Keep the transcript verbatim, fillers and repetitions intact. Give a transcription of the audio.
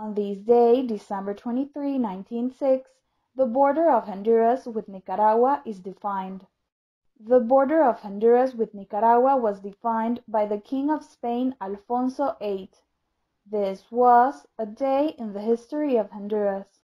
On this day, December twenty-third, nineteen oh six, the border of Honduras with Nicaragua is defined. The border of Honduras with Nicaragua was defined by the King of Spain, Alfonso the eighth. This was a day in the history of Honduras.